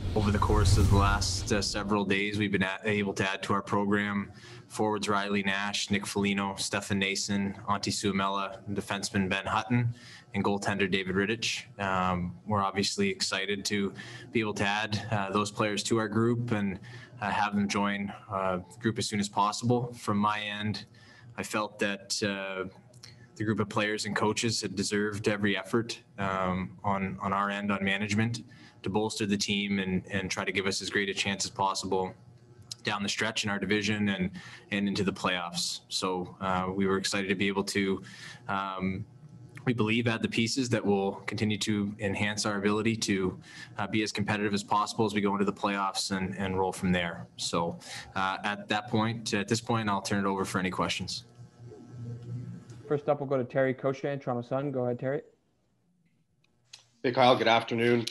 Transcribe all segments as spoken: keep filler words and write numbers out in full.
Over the course of the last uh, several days, we've been at, able to add to our program forwards Riley Nash, Nick Foligno, Stefan Nason, Antti Suomela, defenseman Ben Hutton, and goaltender David Rittich. Um, we're obviously excited to be able to add uh, those players to our group and uh, have them join uh, the group as soon as possible. From my end, I felt that uh, the group of players and coaches had deserved every effort um, on, on our end, on management, to bolster the team and, and try to give us as great a chance as possible down the stretch in our division and, and into the playoffs. So uh, we were excited to be able to, um, we believe, add the pieces that will continue to enhance our ability to uh, be as competitive as possible as we go into the playoffs and, and roll from there. So uh, at that point, at this point, I'll turn it over for any questions. First up, we'll go to Terry Cochet, Toronto Sun. Go ahead, Terry. Hey, Kyle, good afternoon.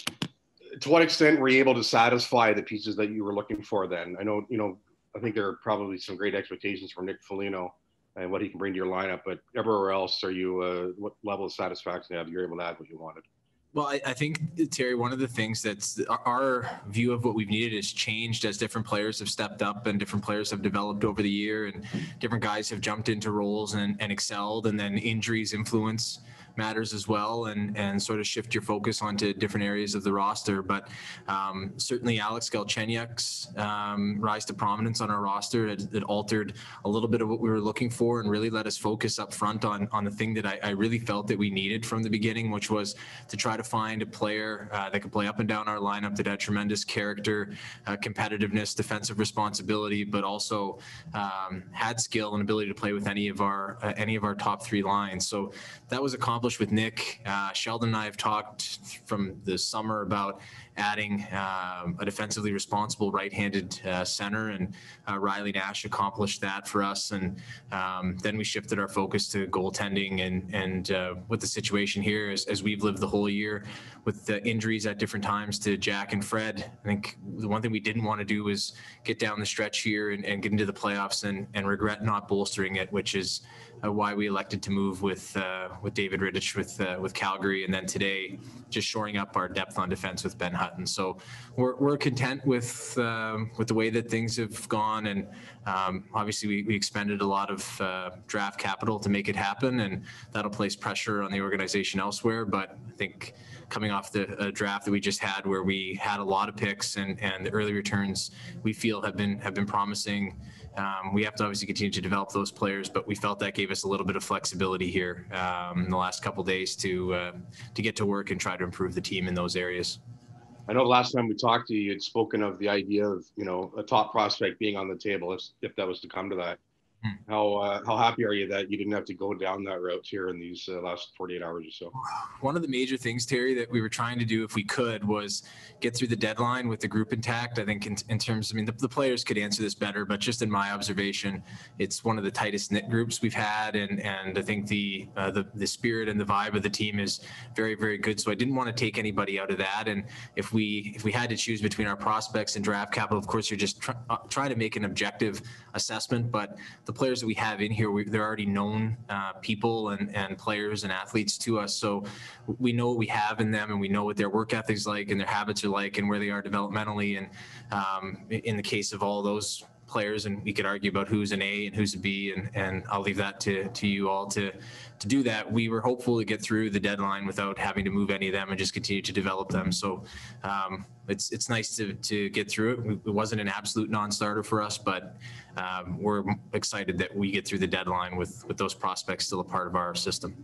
To what extent were you able to satisfy the pieces that you were looking for then? I know, you know, I think there are probably some great expectations from Nick Foligno and what he can bring to your lineup, but everywhere else, are you, uh, what level of satisfaction have you able to add what you wanted? Well, I, I think, Terry, one of the things that's our, our view of what we've needed has changed as different players have stepped up and different players have developed over the year and different guys have jumped into roles and, and excelled, and then injuries influence matters as well, and and sort of shift your focus onto different areas of the roster. But um, certainly Alex Galchenyuk's um, rise to prominence on our roster had, had altered a little bit of what we were looking for and really let us focus up front on on the thing that I, I really felt that we needed from the beginning, which was to try to find a player uh, that could play up and down our lineup that had tremendous character, uh, competitiveness, defensive responsibility, but also um, had skill and ability to play with any of our uh, any of our top three lines. So that was accomplished with Nick. Uh, Sheldon and I have talked from the summer about adding um, a defensively responsible right-handed uh, center, and uh, Riley Nash accomplished that for us. And um, then we shifted our focus to goaltending, and and uh, with the situation here, as, as we've lived the whole year with the injuries at different times to Jack and Fred, I think the one thing we didn't want to do was get down the stretch here and, and get into the playoffs and, and regret not bolstering it, which is Uh, why we elected to move with uh, with David Rittich with uh, with Calgary, and then today just shoring up our depth on defense with Ben Hutton. So we're we're content with um, with the way that things have gone, and um, obviously we, we expended a lot of uh, draft capital to make it happen, and that'll place pressure on the organization elsewhere. But I think coming off the uh, draft that we just had, where we had a lot of picks and and the early returns we feel have been have been promising. Um, we have to obviously continue to develop those players, but we felt that gave us a little bit of flexibility here um, in the last couple of days to uh, to get to work and try to improve the team in those areas. I know the last time we talked to you, you had spoken of the idea of, you know, a top prospect being on the table if, if that was to come to that. Hmm. How uh, how happy are you that you didn't have to go down that route here in these uh, last forty-eight hours or so? One of the major things, Terry, that we were trying to do if we could was get through the deadline with the group intact. I think in, in terms, I mean, the, the players could answer this better, but just in my observation, it's one of the tightest knit groups we've had. And and I think the, uh, the, the spirit and the vibe of the team is very, very good. So I didn't want to take anybody out of that. And if we, if we had to choose between our prospects and draft capital, of course, you're just try, uh, trying to make an objective assessment, but the players that we have in here, we, they're already known uh, people and, and players and athletes to us. So we know what we have in them, and we know what their work ethics like and their habits are like and where they are developmentally. And um, in the case of all those players, and we could argue about who's an A and who's a B, and, and I'll leave that to, to you all to, to do that. We were hopeful to get through the deadline without having to move any of them and just continue to develop them. So um, it's it's nice to, to get through it. It wasn't an absolute non-starter for us, but um, we're excited that we get through the deadline with, with those prospects still a part of our system.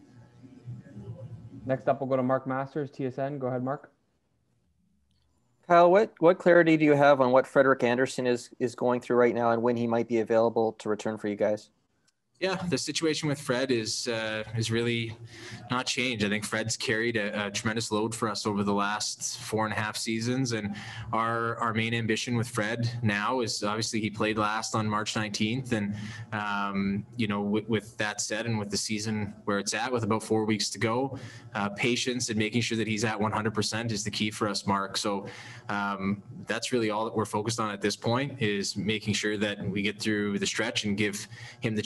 Next up, we'll go to Mark Masters, T S N. Go ahead, Mark. Kyle, what, what clarity do you have on what Frederik Andersen is, is going through right now and when he might be available to return for you guys? Yeah, the situation with Fred is uh, is really not changed. I think Fred's carried a, a tremendous load for us over the last four and a half seasons, and our our main ambition with Fred now is obviously he played last on March nineteenth, and um, you know, with, with that said, and with the season where it's at, with about four weeks to go, uh, patience and making sure that he's at one hundred percent is the key for us, Mark. So um, that's really all that we're focused on at this point, is making sure that we get through the stretch and give him the chance to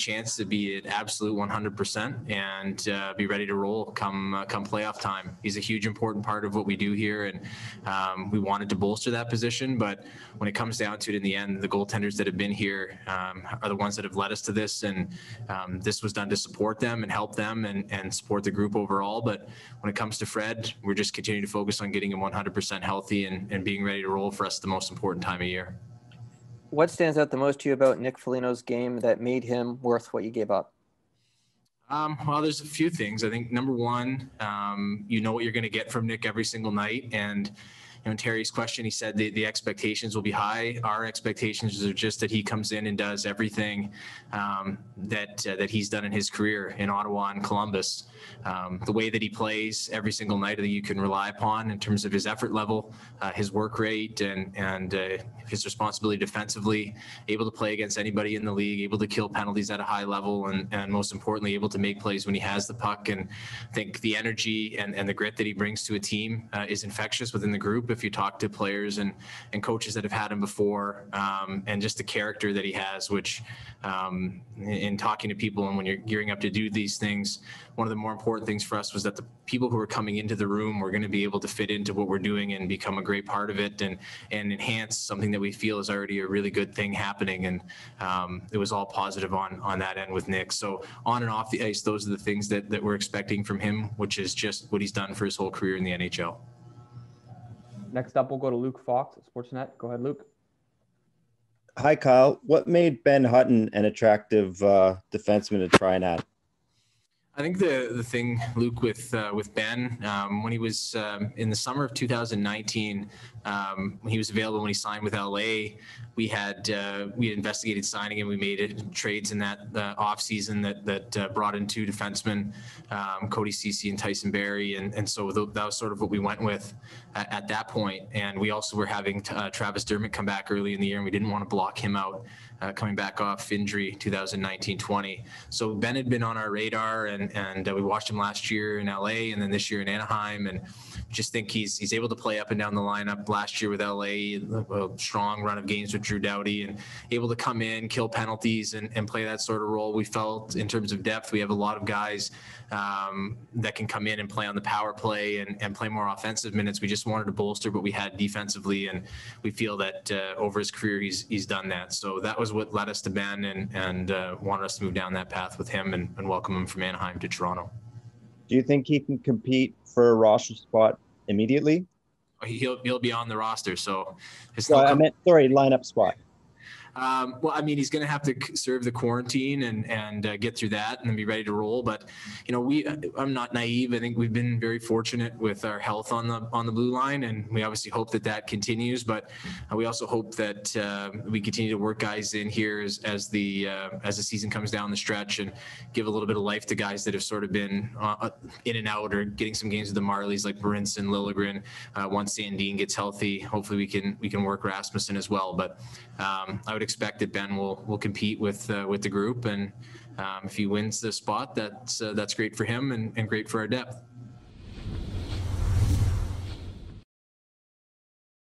be at absolute one hundred percent and uh, be ready to roll come uh, come playoff time. He's a huge important part of what we do here, and um, we wanted to bolster that position. But when it comes down to it, in the end, the goaltenders that have been here um, are the ones that have led us to this, and um, this was done to support them and help them and, and support the group overall. But when it comes to Fred, we're just continuing to focus on getting him one hundred percent healthy and, and being ready to roll for us the most important time of year. What stands out the most to you about Nick Foligno's game that made him worth what you gave up? Um, well, there's a few things. I think number one, um, you know what you're going to get from Nick every single night. And you know, in Terry's question, he said the, the expectations will be high. Our expectations are just that he comes in and does everything um, that uh, that he's done in his career in Ottawa and Columbus. Um, the way that he plays every single night that you can rely upon in terms of his effort level, uh, his work rate, and and uh, his responsibility defensively, able to play against anybody in the league, able to kill penalties at a high level, and, and most importantly, able to make plays when he has the puck. And I think the energy and, and the grit that he brings to a team uh, is infectious within the group. If you talk to players and, and coaches that have had him before, um, and just the character that he has, which um, in, in talking to people and when you're gearing up to do these things, one of the more important things for us was that the people who are coming into the room were going to be able to fit into what we're doing and become a great part of it, and and enhance something that we feel is already a really good thing happening. And um, it was all positive on on that end with Nick. So on and off the ice, those are the things that, that we're expecting from him, which is just what he's done for his whole career in the N H L. Next up, we'll go to Luke Fox at Sportsnet. Go ahead, Luke. Hi, Kyle. What made Ben Hutton an attractive uh, defenseman to try and at? I think the the thing, Luke, with uh, with Ben, um, when he was um, in the summer of two thousand nineteen, um, when he was available, when he signed with L A, we had uh, we had investigated signing him. We made it, trades in that uh, off season that that uh, brought in two defensemen, um, Cody Ceci and Tyson Barrie, and and so th- that was sort of what we went with at, at that point. And we also were having uh, Travis Dermott come back early in the year, and we didn't want to block him out. Uh, coming back off injury two thousand nineteen twenty. So Ben had been on our radar, and and uh, we watched him last year in L A and then this year in Anaheim, and just think he's he's able to play up and down the lineup. Last year with L A, a strong run of games with Drew Doughty, and able to come in, kill penalties, and, and play that sort of role. We felt in terms of depth, we have a lot of guys um, that can come in and play on the power play and, and play more offensive minutes. We just wanted to bolster what we had defensively, and we feel that uh, over his career, he's he's done that. So that was what led us to Ben, and, and uh, wanted us to move down that path with him and, and welcome him from Anaheim to Toronto. Do you think he can compete for a roster spot immediately? He'll he'll be on the roster, so it's Well, no I com- meant, sorry, lineup spot. Um, well, I mean, he's going to have to serve the quarantine and and uh, get through that, and then be ready to roll. But you know, we I'm not naive. I think we've been very fortunate with our health on the on the blue line, and we obviously hope that that continues. But uh, we also hope that uh, we continue to work guys in here as as the uh, as the season comes down the stretch, and give a little bit of life to guys that have sort of been uh, in and out or getting some games with the Marlies, like Brinson, Liljegren. Uh, once Sandin gets healthy, hopefully we can we can work Rasmussen as well. But um, I would expect that Ben will will compete with uh, with the group, and um, if he wins the spot, that's uh, that's great for him and, and great for our depth.